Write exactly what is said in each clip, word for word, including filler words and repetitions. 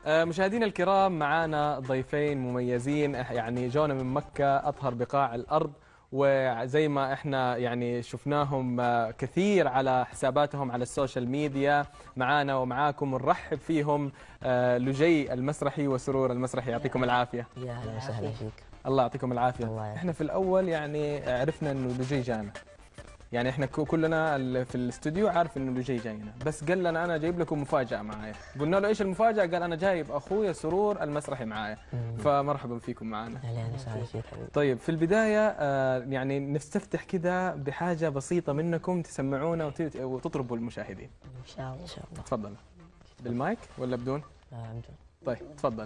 مشاهدينا الكرام، معانا ضيفين مميزين يعني جونا من مكة أطهر بقاع الأرض، وزي ما احنا يعني شفناهم كثير على حساباتهم على السوشيال ميديا. معانا ومعاكم نرحب فيهم لجي المسرحي وسرور المسرحي. يعطيكم العافية. يا اهلا وسهلا فيك. الله يعطيكم العافية. الله احنا في الأول يعني عرفنا إنه لجي جانا، يعني احنا كلنا في الاستوديو عارف انه لجي جاينا، بس قال لنا انا جايب لكم مفاجاه معايا. قلنا له ايش المفاجاه؟ قال انا جايب اخويا سرور المسرحي معايا. فمرحبا فيكم معنا. اهلا وسهلا فيك حبيبي. طيب في البدايه آه يعني نستفتح كذا بحاجه بسيطه منكم تسمعونا وتطربوا المشاهدين. ان شاء الله ان شاء الله. تفضل. بالمايك ولا بدون؟ لا بدون. طيب تفضل.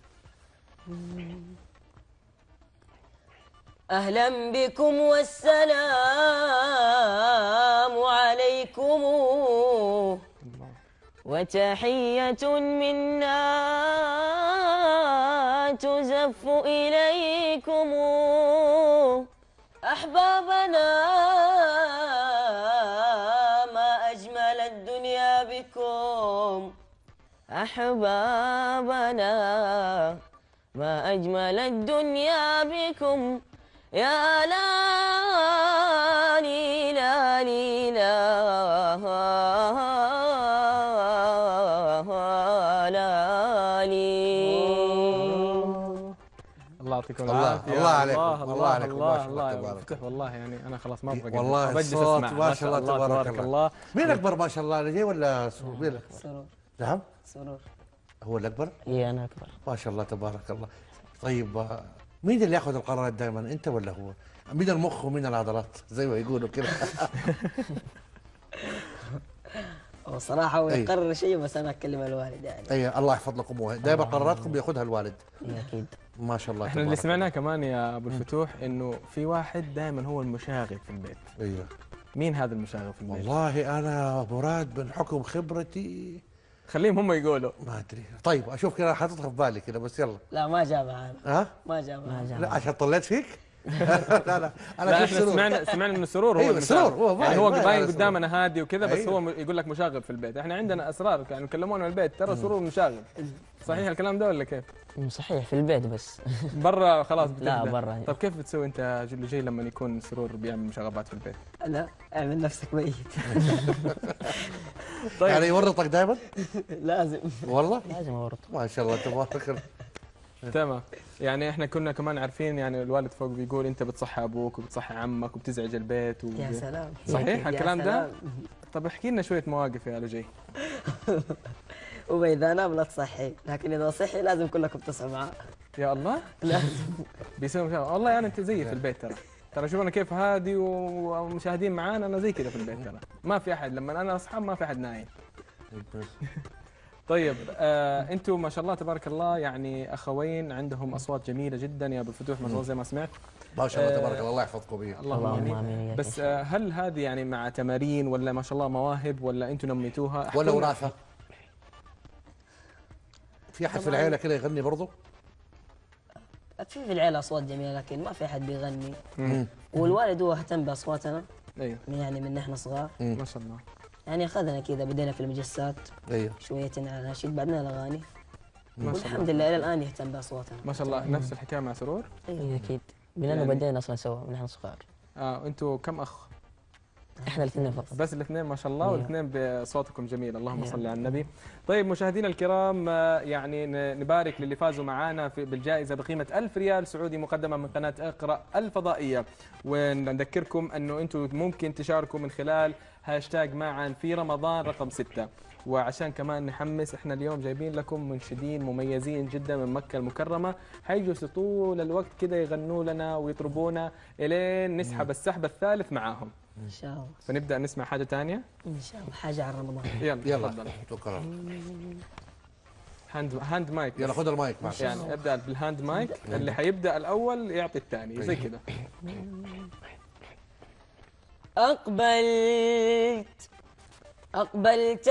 أهلا بكم والسلام عليكم، وتحية منا تزف إليكم. أحبابنا ما أجمل الدنيا بكم، أحبابنا ما أجمل الدنيا بكم. يا لا لي لا لي لا لا لي. الله يعطيكم العافية. الله عليكم. الله عليكم. الله الله الله والله يعني انا خلاص ما ابغى والله الصوت ما شاء الله تبارك الله. مين اكبر ما شاء الله لجي ولا سرور؟ سرور. نعم سرور هو الاكبر؟ اي انا اكبر. ما شاء الله تبارك الله. طيب مين اللي ياخذ القرارات دائما، انت ولا هو؟ مين المخ ومين العضلات زي ما يقولوا كده؟ هو صراحة هو يقرر شيء بس أنا أتكلم الوالد يعني. أي الله يحفظ لكم أبوه، دائما قراراتكم بياخذها الوالد. اكيد. ما شاء الله. احنا اللي سمعناه كمان يا أبو الفتوح إنه في واحد دائما هو المشاغب في البيت. ايوه. مين هذا المشاغب في البيت؟ والله أنا مراد من حكم خبرتي خليهم هم يقولوا. ما أدري. طيب أشوف كذا حاططها في بالي كذا بس يلا. لا ما جاء معانا. ها؟ ما جاء معانا. لا عشان طلعت فيك؟ لا لا انا لا احنا سمعنا سمعنا انه سرور هو أيوة سرور هو يعني هو باين قدامنا هادي وكذا بس أيوة. هو يقول لك مشاغب في البيت. احنا عندنا اسرار يعني يكلمونا من البيت ترى سرور مشاغب. صحيح الكلام ده ولا كيف؟ صحيح في البيت بس. برا خلاص بتبدأ. لا برا. طيب كيف بتسوي انت جل جاي لما يكون سرور بيعمل مشاغبات في البيت؟ لا اعمل نفسك ميت. طيب يعني يورطك دائما؟ لازم والله؟ لازم اورط. ما شاء الله تبارك الله. تمام. يعني احنا كنا كمان عارفين يعني الوالد فوق بيقول انت بتصحي ابوك وبتصحي عمك وبتزعج البيت و... يا سلام. صحيح الكلام ده؟ طب احكي لنا شويه مواقف يا لجي. وإذا نام لا تصحي، لكن إذا صحي لازم كلكم تصحوا معاه. يا الله؟ لازم. بيسوي مشاغب. والله يعني انت زيي في البيت ترى. ترى شوف انا كيف هادي ومشاهدين معانا انا زي كذا في البيت ترى. ما في احد لما انا اصحى ما في احد نايم. طيب آه انتم ما شاء الله تبارك الله يعني اخوين عندهم اصوات جميله جدا يا ابو الفتوح ما شاء الله زي ما سمعت. ما شاء الله تبارك الله. الله يحفظكم بيه. اللهم امين. بس آه هل هذه يعني مع تمارين ولا ما شاء الله مواهب ولا انتم نميتوها ولا وراثه؟ في احد في العيله كذا يغني برضه؟ في في العيله اصوات جميله لكن ما في احد بيغني. والوالد هو اهتم باصواتنا. ايوه. يعني من احنا صغار. ما شاء الله. يعني اخذنا كذا بدينا في المجسات. ايوه. شويه على نشيد بعدنا الاغاني. ما شاء الله. والحمد لله الى الان يهتم باصواتنا. ما شاء الله. نفس الحكايه مع سرور؟ ايوه اكيد. من انا يعني بدينا اصلا سوا من احنا صغار. اه انتم كم اخ؟ احنا الاثنين فقط. بس الاثنين ما شاء الله والاثنين بصوتكم جميل اللهم صل على النبي. طيب مشاهدينا الكرام يعني نبارك للي فازوا معنا بالجائزه بقيمه ألف ريال سعودي مقدمه من قناه اقرا الفضائيه. ونذكركم انه انتم ممكن تشاركوا من خلال هاشتاج معا في رمضان رقم ستة. وعشان كمان نحمس احنا اليوم جايبين لكم منشدين مميزين جدا من مكة المكرمة حيجلسوا طول الوقت كده يغنوا لنا ويطربونا الين نسحب السحب الثالث معاهم. ان شاء الله. فنبدأ نسمع حاجة ثانية؟ ان شاء الله حاجة عن رمضان. يلا يلا توكل. هاند هاند مايك. يلا خذ المايك معك. يعني ابدأ بالهاند مايك اللي حيبدأ الأول يعطي الثاني زي كده. أقبلت أقبلت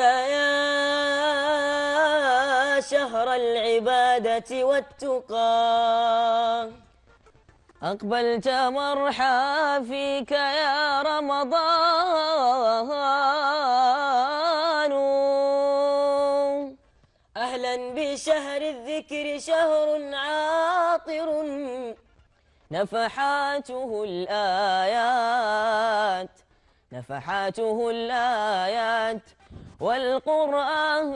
يا شهر العبادة والتقى، أقبلت مرحى فيك يا رمضان، أهلا شهر الذكر شهر عاطر نفحاته الآيات نفحاته الآيات والقرآن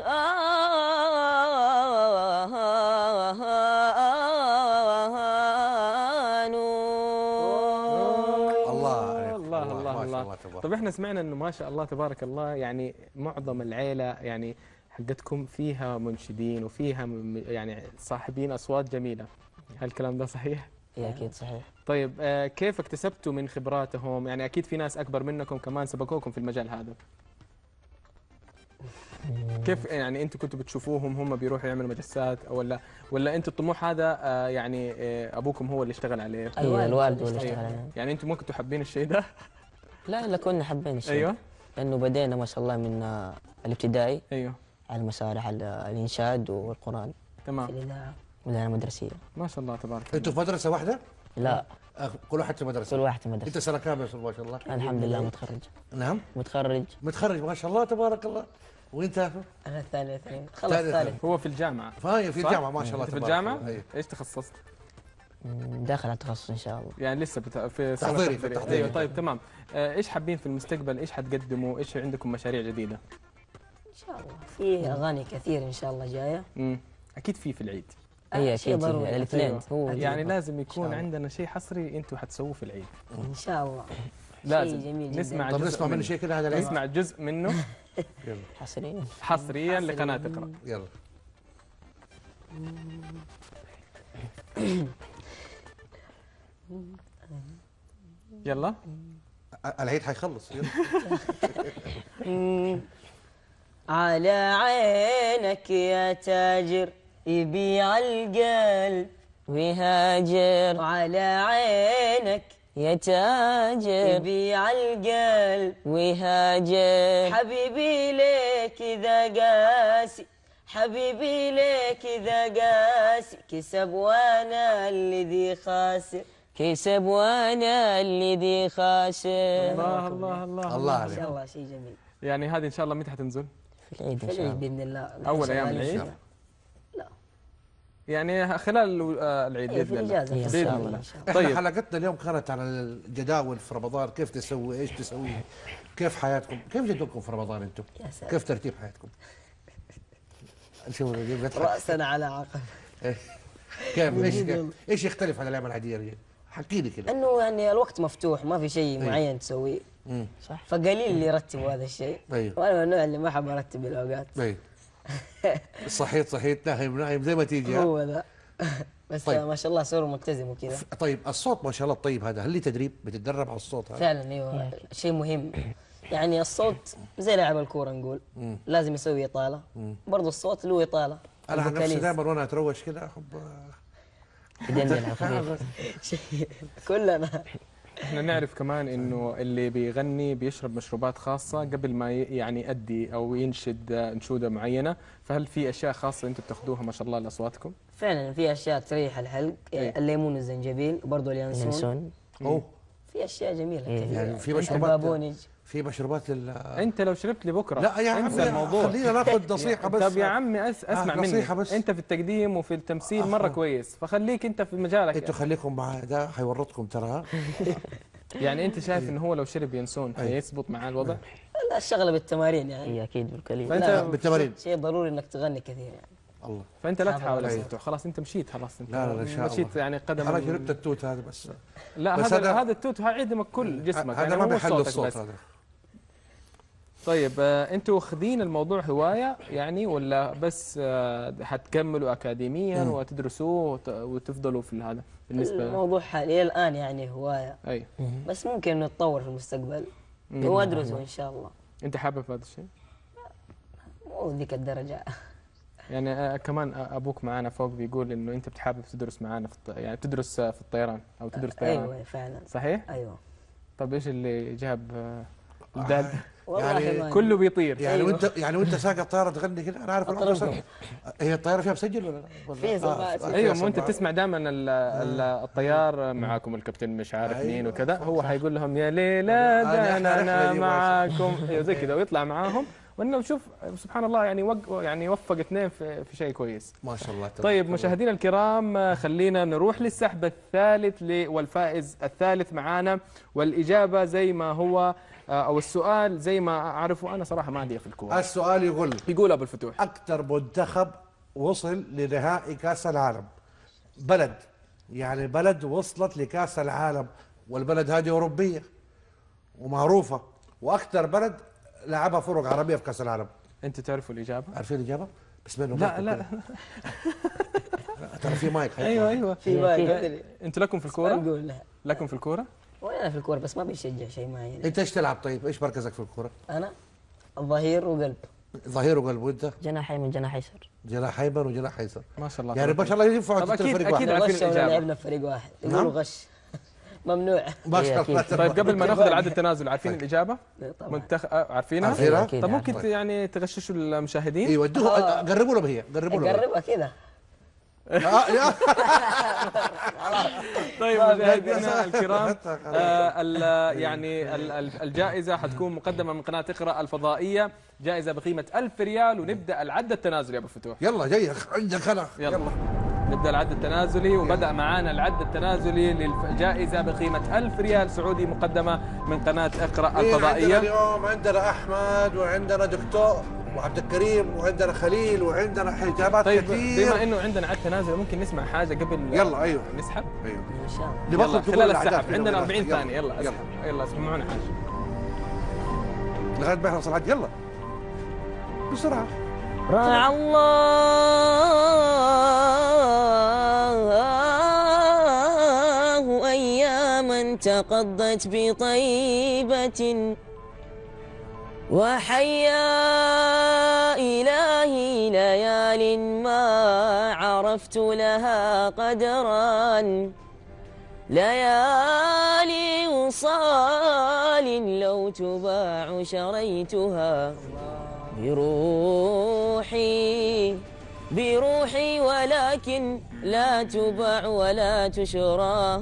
الله عليك. الله الله ما شاء الله. الله تبارك. طب احنا سمعنا انه ما شاء الله تبارك الله يعني معظم العيله يعني حقتكم فيها منشدين وفيها م- يعني صاحبين اصوات جميله، هل الكلام ده صحيح؟ اي اكيد صحيح. طيب آه، كيف اكتسبتوا من خبراتهم؟ يعني اكيد في ناس اكبر منكم كمان سبقوكم في المجال هذا. كيف يعني انتم كنتوا بتشوفوهم هم بيروحوا يعملوا مجسات أو ولا ولا انتم الطموح هذا آه، يعني آه، ابوكم هو اللي اشتغل عليه؟ ايوه الوالد هو اللي أيوة. اشتغل عليه. يعني انتم ما كنتوا حابين الشيء ده؟ لا لا كنا حابين الشيء. ايوه لانه بدينا ما شاء الله من آه، الابتدائي ايوه على المسارح على الانشاد والقران تمام الإذاعة. والإذاعة المدرسيه. ما شاء الله تبارك الله. انتوا في مدرسه واحده؟ لا آه، كل واحد في مدرسه. كل واحد في انت مدرسه. سنه كام يا استاذ ما شاء الله؟ الحمد لله متخرج. نعم متخرج. متخرج ما شاء الله تبارك الله. وانت؟ أنا الثاني اثنين خلص ثالث. ثالث. هو في الجامعه فاي في صح؟ الجامعه ما شاء الله انت في تبارك الجامعه؟ الله. أيوة. ايش تخصصت؟ مم، داخل على التخصص ان شاء الله. يعني لسه بتا... في سنه تحضيري، في تحضيري. التحضيري. ايوه طيب تمام. آه، ايش حابين في المستقبل؟ ايش حتقدموا؟ ايش عندكم مشاريع جديده؟ إن شاء الله في أغاني كثير إن شاء الله جاية. امم اكيد في في العيد. اي شيء اكيد ضروري. الاثنين أيوة. هو يعني لازم يكون الله. عندنا شيء حصري انتم حتسووه في العيد. إن شاء الله. لازم شيء جميل جدا. نسمع طب جزء نسمع منه منه. شيء كذا هذا العيد. نسمع جزء منه يلا حصريا. حصريا لقناه اقرا. يلا. يلا العيد حيخلص يلا. على عينك يا تاجر يبيع القلب ويهاجر وعلى عينك يا تاجر يبيع القلب ويهاجر. حبيبي ليك إذا قاسي حبيبي ليك إذا قاسي كسب وانا الذي خاسر. كسب وانا الذي خاسر. الله الله الله الله إن شاء عليك. الله شيء جميل. يعني هذه ان شاء الله متى حتنزل؟ في العيد في ان شاء العيد الله. بإذن الله. أول أيام شغالين العيد؟ فيها. لا يعني خلال آه، العيد إيه، في باذن الله. الإجازة إيه، إن باذن شاء الله. الله. إن شاء الله. احنا طيب حلقتنا اليوم كانت على الجداول في رمضان، كيف تسوي، ايش تسوي، كيف حياتكم، كيف جدولكم في رمضان انتم؟ يا سلام. كيف ترتيب حياتكم؟ شوف بيضحك. رأسا على عقب. كيف ايش ايش يختلف عن الايام العاديه دي؟ حكي لي كده. انه يعني الوقت مفتوح ما في شيء معين تسويه، امم صح. فقليل اللي يرتبوا هذا الشيء. ايوه وانا من النوع اللي ما احب ارتب الاوقات. ايوه صحيت صحيت نايم نايم زي ما تيجي ها؟ هو ذا. بس طيب. ما شاء الله صار ملتزم وكذا. طيب الصوت ما شاء الله الطيب هذا، هل لي تدريب بتتدرب على الصوت هذا؟ فعلا ايوه شيء مهم. يعني الصوت زي لاعب الكوره نقول مم. لازم يسوي اطاله، برضه الصوت له اطاله. انا عن نفسي الفوكاليز. دائما وانا اتروش كذا احب يدندن على الخفيف. شيء- كلنا. احنا نعرف كمان انه اللي بيغني بيشرب مشروبات خاصه قبل ما ي- يعني يأدي او ينشد آه، انشوده معينه، فهل في اشياء خاصه انتم بتاخذوها ما شاء الله لاصواتكم؟ فعلا في اشياء تريح الحلق، إيه. الليمون والزنجبيل وبرضه اليانسون. ينسون. اوه في اشياء جميله إيه. كثيره. يعني في مشروبات البابونج. في مشروبات لل انت لو شربت لي بكره لا يا انسى عمي الموضوع. خلينا ناخذ نصيحه بس. طب يا عمي أس اسمع آه، مني، نصيحة بس. انت في التقديم وفي التمثيل مره كويس، فخليك انت في مجالك. انتوا خليكم مع ده حيورطكم ترى. يعني انت شايف انه هو لو شرب ينسون حيثبت معاه الوضع؟ لا الشغله بالتمارين يعني. هي اكيد بالقليل. فانت لا، بالتمارين. شيء ضروري انك تغني كثير يعني. الله فانت لا حاضر. تحاول أيوة. اسئلته، خلاص انت مشيت خلاص انت لا لا لا ان شاء الله. مشيت يعني قدم انا شربت التوت هذا بس. لا بس هذا هذا- هذا التوت هيعدمك كل جسمك، هذا يعني ما مو بيحل صوتك الصوت بس. هذا. طيب آه، انتوا واخذين الموضوع هوايه يعني ولا بس آه، حتكملوا اكاديميا وتدرسوه وت- وتفضلوا في هذا بالنسبه؟ الموضوع حاليا الان يعني هوايه، اي بس ممكن انه يتطور في المستقبل وادرسه ان شاء الله. انت حابب هذا الشيء؟ مو ذيك الدرجه. يعني آه، كمان آه، ابوك معانا فوق بيقول انه انت بتحابب تدرس معانا في الط... يعني تدرس آه، في الطيران او تدرس طيران. ايوه فعلا. صحيح؟ ايوه طب ايش اللي جاب آه، الدال؟ والله يعني ما كله بيطير. يعني أيوة. وانت يعني وانت ساقط الطياره تغني كذا، انا عارف أطربكم. الأمر. هي الطياره فيها مسجل ولا لا؟ ولا- في سماعات. فيها ايوه، مو انت سماعات. بتسمع دائما ال- ال- الطيار معاكم الكابتن مش عارف أيوة. مين وكذا، هو حيقول لهم يا ليلى هذه ده أحلى انا رحلة أنا دي معاكم، ايوه زي كذا، ويطلع معاهم وانه نشوف سبحان الله يعني وق يعني وفق اثنين في, في شيء كويس. ما شاء الله. طيب مشاهدينا الكرام، خلينا نروح للسحب الثالث والفائز الثالث معانا، والاجابه زي ما هو او السؤال زي ما اعرفه انا صراحه ما عندي في الكوره. السؤال يقول يقول ابو الفتوح اكثر منتخب وصل لنهائي كاس العالم، بلد يعني بلد وصلت لكاس العالم، والبلد هذه اوروبيه ومعروفه، واكثر بلد لعبها فرق عربيه في كاس العالم. انت تعرفوا الاجابه؟ عارفين الاجابه؟ بس بينهم لا لا ترى في مايك. ايوه ايوه في مايك. انتوا لكم في الكوره؟ نقول لا. لكم في الكوره؟ وانا في الكوره بس ما بيشجع شيء معين. انت ايش تلعب طيب؟ ايش مركزك في الكوره؟ انا الظهير وقلب. ظهير وقلب. وانت؟ جناح يمين جناح يسار. جناح ايمن وجناح ايسر. ما شاء الله. يعني ما شاء الله ينفعوا طب تشتري اكيد فريق اكيد واحد. عارفين غش ولا الاجابه. لعبنا في فريق واحد يقولوا غش ممنوع. ما شاء الله. طيب قبل ما ناخذ العد التنازلي عارفين الاجابه؟ طبعا منتخب عارفينها؟ عارفينها؟ أكيد طب ممكن عارف. يعني تغششوا المشاهدين؟ ايوه ادوها قربوا لهم هي قربوا لهم. قربها كذا. طيب مشاهدينا الكرام، آه ال- يعني ال- ال- الجائزة حتكون مقدمة من قناة اقرأ الفضائية، جائزة بقيمة ألف ريال، ونبدأ العد التنازلي يا أبو الفتوح. يلا جاي عندك انا. يلا نبدأ العد التنازلي، وبدأ معانا العد التنازلي للجائزة بقيمة ألف ريال سعودي مقدمة من قناة اقرأ عندنا الفضائية. اليوم عندنا احمد وعندنا دكتور وعبد الكريم وعندنا خليل وعندنا حجابات طيب كثير. بما انه عندنا عد تنازلي ممكن نسمع حاجة قبل يلا ايوه نسحب؟ ايوه ان شاء الله. نبغى يلا تقول خلال الأعداد السحب كده عندنا ولا؟ أربعين يلا. ثانية. يلا يلا اسحب. يلا اسمعونا حاجة لغايه ما يخلص العد. يلا بسرعه. رعى الله أياما تقضت بطيبة، وحيا إلهي ليال ما عرفت لها قدرا، ليالي وصال لو تباع شريتها بروحي بروحي، ولكن لا تباع ولا تشرى.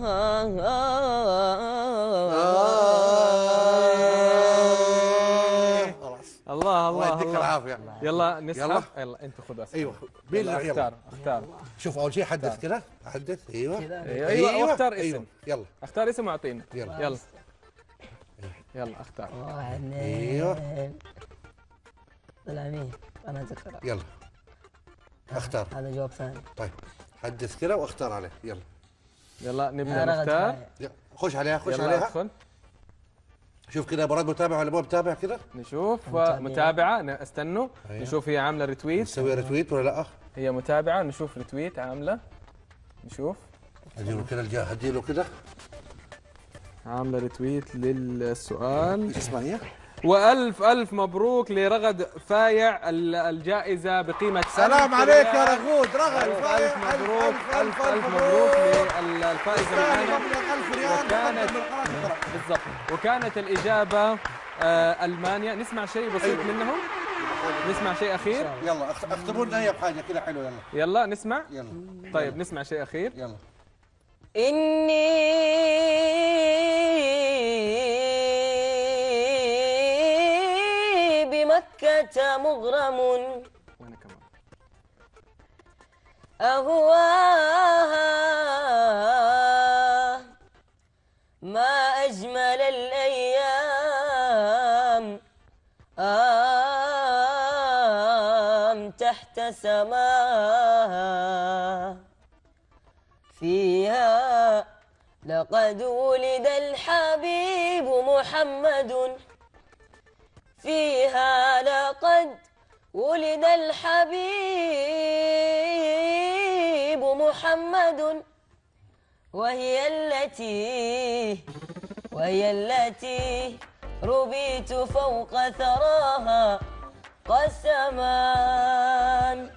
خلاص الله الله الله يديك الله. العافيه. يلا نسحب. يلا. يلا انتوا خذوا اسئله. ايوه مين يلا اللي- اختار يلا اختار شوف اول شيء حدث كده حدث. ايوه ايوه ايوه واختار اسم. أيوة. يلا اختار اسم واعطينا. يلا يلا يلا اختار. واحد ايوه اثنين. طلع مين؟ انا ذكر. يلا اختار. هذا جواب ثاني. طيب حدث كده واختار عليه. يلا يلا نبدا أنا نختار. غد يلا. خش عليها خش يلا عليها. ادخل شوف كده مراد متابع ولا مو متابع كده. نشوف. متابعة. متابعة ن- استنوا أيوة. نشوف هي عاملة ريتويت. نسوي ريتويت ولا لا؟ هي متابعة، نشوف ريتويت عاملة. نشوف اديله كده الجا اديله كده. عاملة ريتويت للسؤال. ايش اسمها هي؟ والف الف مبروك لرغد فايع ال- الجائزة بقيمة سلام ألف عليك يا ريال. رغود رغد ألف فايع. ألف مبروك ألف ألف مبروك للفائزة معنا. ألف ريال وكانت بالضبط وكانت الإجابة آه ألمانيا. نسمع شيء بسيط منهم. نسمع شيء أخير. يلا اخت- اختبوا لنا هي بحاجه كده حلوه. يلا يلا نسمع. يلا طيب نسمع شيء أخير. يلا إني بمكة مغرم وأنا كمان. أهواها ما أجمل الأيام آم تحت سماها، فيها لقد ولد الحبيب محمد، فيها لقد ولد الحبيب محمد، وهي التي وهي التي ربيت فوق ثراها قسمان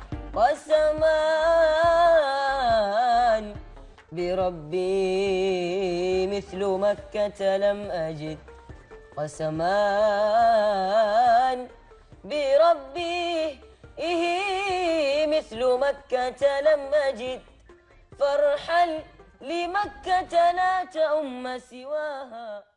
قسمان بربي مثل مكة لم أجد، قسمان بربي إيه مثل مكة لم أجد، فارحل لمكة لا تؤم سواها.